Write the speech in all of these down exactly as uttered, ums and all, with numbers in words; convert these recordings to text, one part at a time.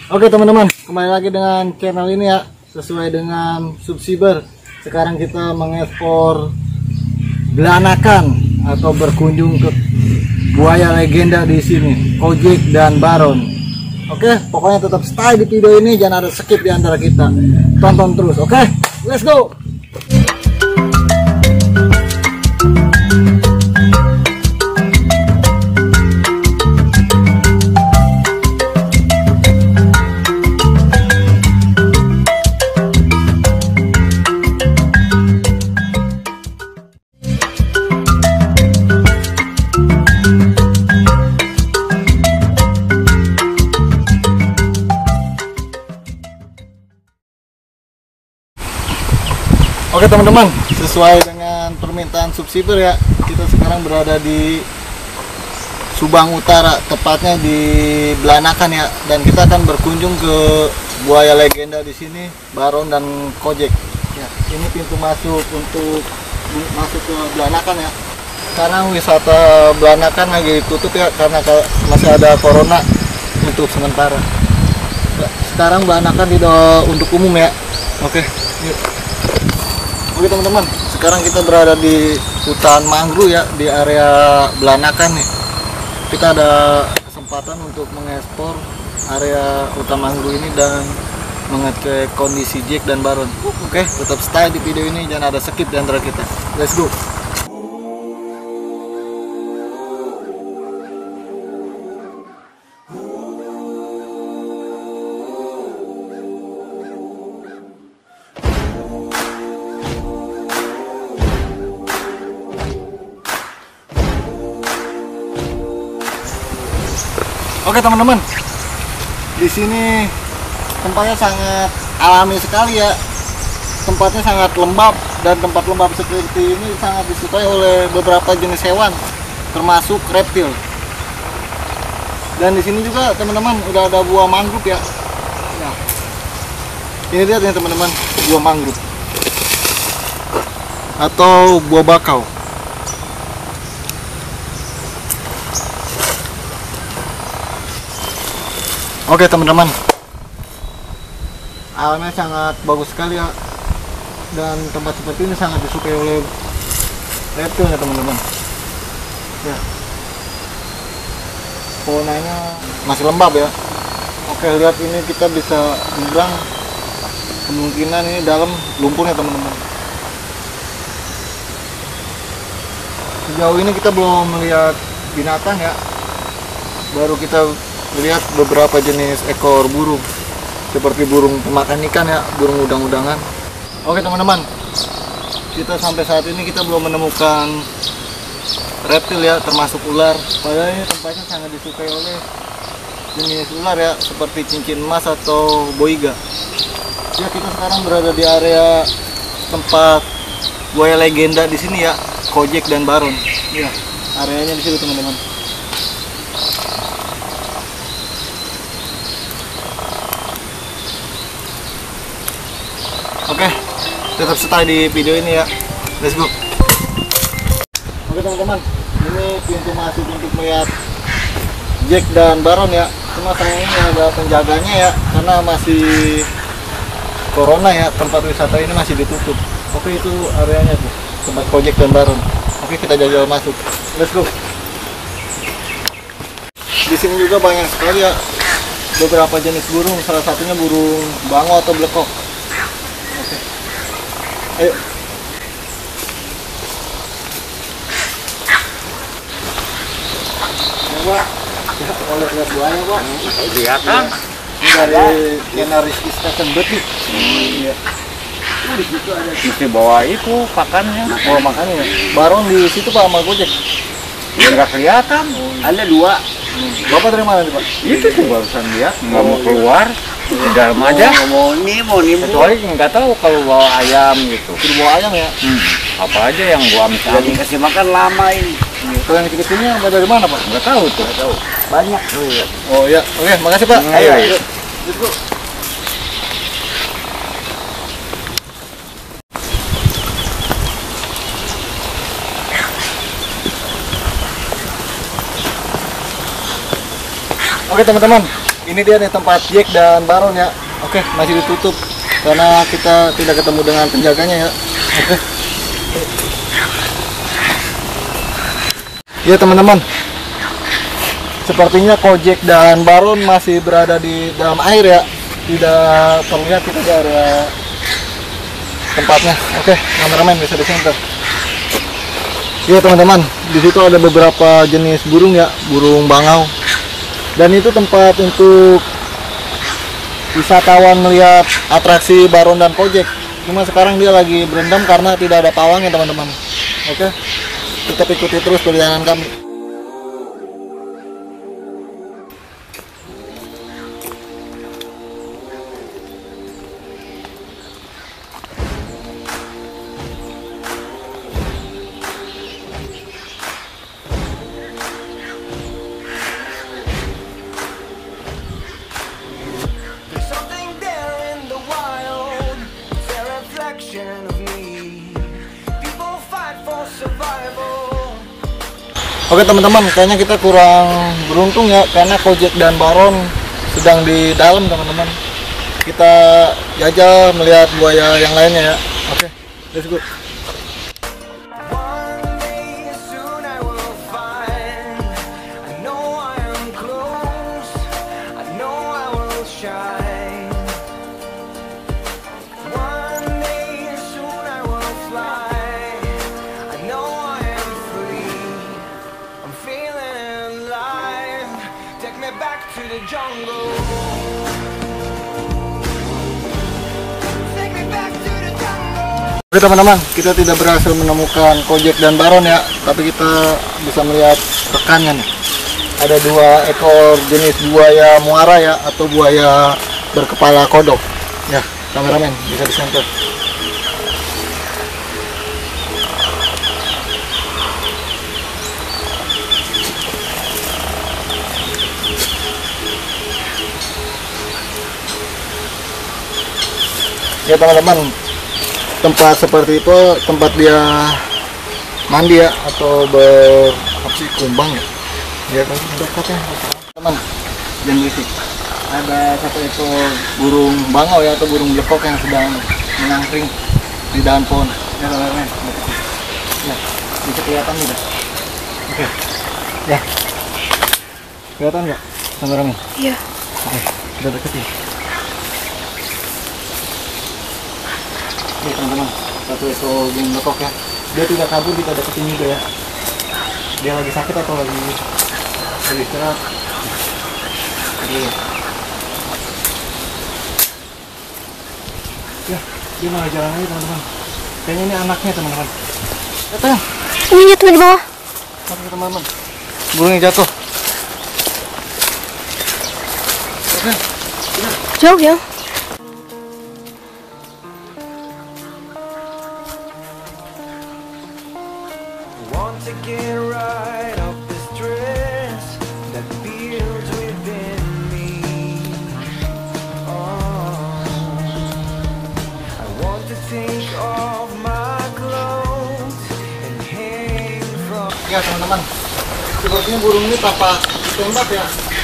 Oke teman-teman, kembali lagi dengan channel ini ya, sesuai dengan subscriber. Sekarang kita mengekspor belanakan atau berkunjung ke buaya legenda di sini, Kojek dan Baron. Oke, pokoknya tetap stay di video ini, jangan ada skip di antara kita. Tonton terus, oke? Let's go. Oke teman-teman, sesuai dengan permintaan subscriber ya, kita sekarang berada di Subang Utara, tepatnya di Belanakan ya, dan kita akan berkunjung ke buaya legenda di sini, Baron dan Kojek. Ya, ini pintu masuk untuk masuk ke Belanakan ya. Sekarang wisata Belanakan lagi tutup ya, karena masih ada corona untuk sementara. Sekarang Belanakan tidak untuk umum ya. Oke, yuk. Oke teman-teman, sekarang kita berada di hutan mangrove ya, di area Belanakan nih. Kita ada kesempatan untuk mengekspor area hutan mangrove ini dan mengecek kondisi Jack dan Baron. Oke, tetap stay di video ini, jangan ada skip di antara kita. Let's go. Oke teman-teman, di sini tempatnya sangat alami sekali ya. Tempatnya sangat lembab, dan tempat lembab seperti ini sangat disukai oleh beberapa jenis hewan, termasuk reptil. Dan di sini juga teman-teman udah ada buah mangrove ya. Nah, ini lihat ya teman-teman, buah mangrove atau buah bakau. Oke teman-teman, alamnya sangat bagus sekali ya, dan tempat seperti ini sangat disukai oleh reptil ya teman-teman. Ya, faunanya masih lembab ya. Oke, lihat ini kita bisa nyebrang, kemungkinan ini dalam lumpurnya teman-teman. Sejauh ini kita belum melihat binatang ya, baru kita lihat beberapa jenis ekor burung seperti burung pemakan ikan ya, burung udang-udangan. Oke teman-teman, kita sampai saat ini kita belum menemukan reptil ya, termasuk ular. Padahal ini tempatnya sangat disukai oleh jenis ular ya, seperti cincin emas atau boiga. Ya, kita sekarang berada di area tempat buaya legenda di sini ya, Kojek dan Baron. Ya, areanya di situ teman-teman. Oke, tetap stay di video ini ya. Let's go. Oke teman-teman, ini pintu masuk untuk melihat Jack dan Baron ya. Cuma sayangnya ada penjaganya ya, karena masih corona ya, tempat wisata ini masih ditutup. Oke, itu areanya tuh, tempat Kojek dan Baron. Oke, kita jajal masuk. Let's go. Di sini juga banyak sekali ya beberapa jenis burung, salah satunya burung bango atau blekok. Ayo. Ya, Pak. Ya, oleh lihat buaya, Pak. Lihat kan? Ini dari channel Rizky Station Betik. Iya. Oh, di situ ada. Mesti bawa itu pakannya. Oh, makannya. Baron di situ Pak sama Gojek. Ya nggak kelihatan. Ada dua. Bapak dari mana nih, Pak? Itu tuh barusan lihat, nggak mau keluar. Di dalam aja. Mau nih, mau nih. Kecuali nggak tahu kalau bawa ayam gitu. Suruh bawa ayam ya? Hmm. Apa aja yang gua ambil. Jadi kasih makan lama ini. Kalau yang kecil-kecilnya dari mana, Pak? Nggak tahu tuh. Nggak tahu. Banyak. Oh, iya. Oh iya, oke, makasih Pak. Ayo, ayo. Let's go. Oke teman-teman, Ini dia nih tempat Jack dan Baron ya. Oke, masih ditutup karena kita tidak ketemu dengan penjaganya ya. Oke. Ya teman-teman, sepertinya Kojek dan Baron masih berada di dalam air ya. Tidak terlihat kita di area tempatnya. Oke, kameramen bisa disenter. Ya teman-teman, di situ ada beberapa jenis burung ya, burung bangau. Dan itu tempat untuk wisatawan melihat atraksi Baron dan Kojek. Cuma sekarang dia lagi berendam karena tidak ada pawangnya teman-teman. Oke, tetap ikuti terus perjalanan kami. Oke teman-teman, kayaknya kita kurang beruntung ya karena Kojek dan Baron sedang di dalam teman-teman. Kita jajal melihat buaya yang lainnya ya. Oke, let's go. Oke teman-teman, kita tidak berhasil menemukan Kojek dan Baron ya, tapi kita bisa melihat rekannya nih. Ada dua ekor jenis buaya muara ya, atau buaya berkepala kodok. Ya, kameramen bisa disenter. Ya teman-teman, tempat seperti itu tempat dia mandi ya, atau ber apa sih, kumbang ya. Ya kan dekatnya teman, jangan berisik. Ada satu ekor burung bangau ya, atau burung blekok yang sedang menangkring di dahan pohon. Ya teman-teman, ya bisa kelihatan nih. Oke, ya kelihatan nggak teman-teman? Iya. Oke, udah deket ya. Nih teman-teman, satu ekor burung blekok ya. Dia tidak kabur, kita deketin juga ya. Dia lagi sakit atau lagi lagi istirahat. Oke. Ya, dia malah jalan lagi teman-teman. Kayaknya ini anaknya teman-teman. Datang. Ini jatuh di bawah. Oke teman-teman, burungnya jatuh. Oke. Jauh ya. To get right off the stress that builds within me. Oh, I want to take off my clothes and hang from. Ya teman-teman, sepertinya burung ini tanpa ditembak ya.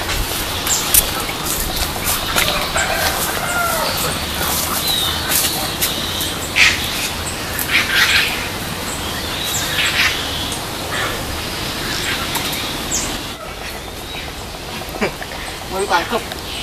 Mau ditangkap.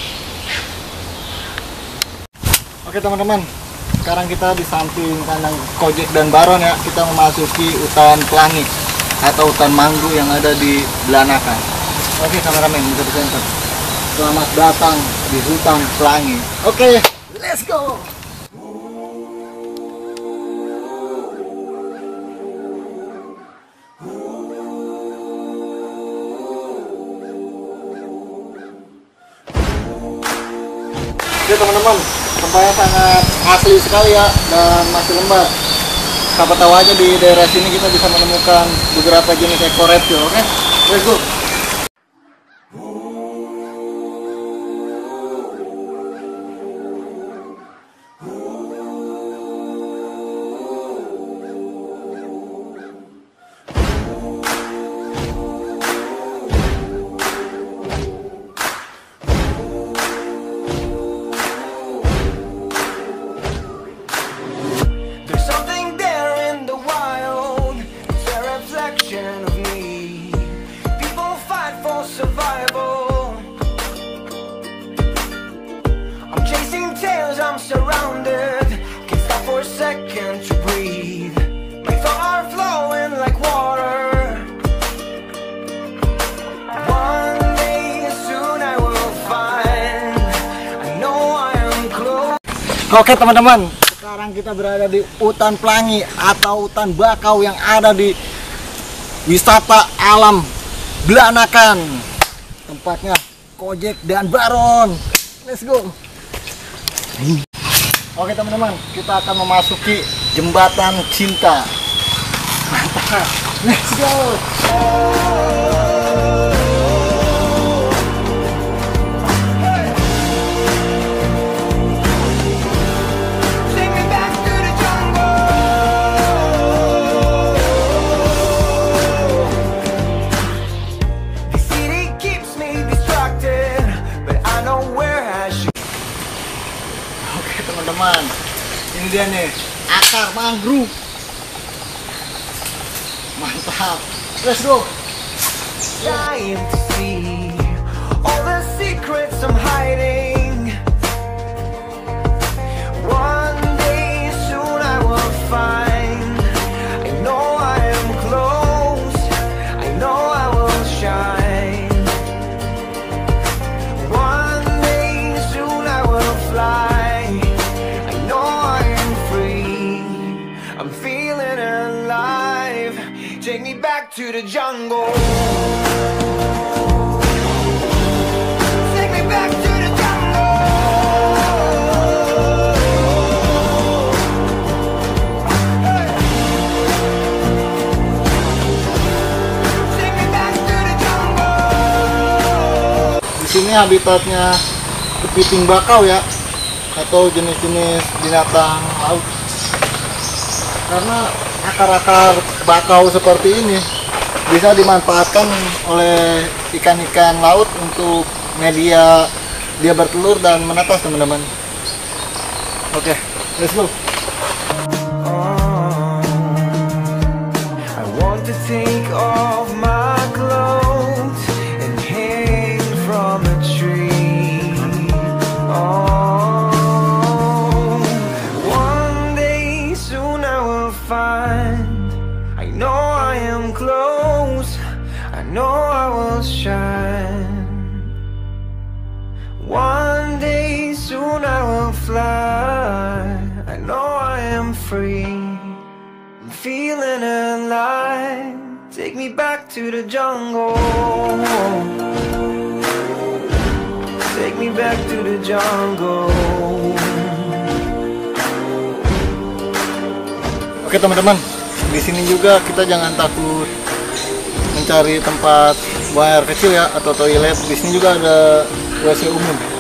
Oke teman-teman, sekarang kita di samping kandang Kojek dan Baron ya. Kita memasuki hutan pelangi atau hutan manggu yang ada di Belanakan. Oke kameramen, bisa disenter. Selamat datang di hutan pelangi. Oke, let's go. Oke teman-teman, tempatnya sangat asli sekali ya, dan masih lembab. Siapa tahu aja di daerah sini kita bisa menemukan beberapa jenis ekor reptil. Oke, let's go. cause I'm surrounded. Can't stop for a second to breathe. My thoughts are flowing like water. One day soon I will find, I know I am close. Oke teman-teman, sekarang kita berada di hutan pelangi atau hutan bakau yang ada di wisata alam Belanakan. Tempatnya Kojek dan Baron. Let's go. Oke teman-teman, kita akan memasuki jembatan cinta. Mantap. Let's go. Take me back to the jungle. The city keeps me distracted, but I know where I should. Oke teman-teman, ini dia nih akar mangrove. Mantap. Let's go. Dying to see all the secrets I'm hiding. One day soon I will find, I know I am close, I know I will shine. One day soon I will fly, I know I am free, I'm feeling alive. Take me back to the jungle. Take me back to the jungle. Hey. Take me back to the jungle. Di sini habitatnya kepiting bakau ya, atau jenis-jenis binatang laut. Karena akar-akar bakau seperti ini bisa dimanfaatkan oleh ikan-ikan laut untuk media dia bertelur dan menetas teman-teman. Oke, let's go. I want to take off my clothes and hang from a tree. Oh, one day soon I will find, I know I am close, I know I will shine. One day soon I will fly, I know I am free, I'm feeling alive. Take me back to the jungle. Take me back to the jungle. Oke teman-teman, di sini juga kita jangan takut mencari tempat buang air kecil ya, atau toilet. Di sini juga ada W C umum.